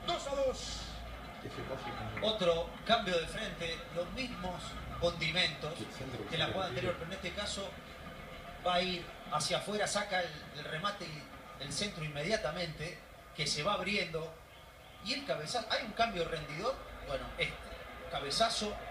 2-2. Otro cambio de frente, los mismos condimentos que la jugada anterior, pero en este caso va a ir hacia afuera, saca el remate y el centro inmediatamente, que se va abriendo. Y el cabezazo, hay un cambio rendidor, bueno, este cabezazo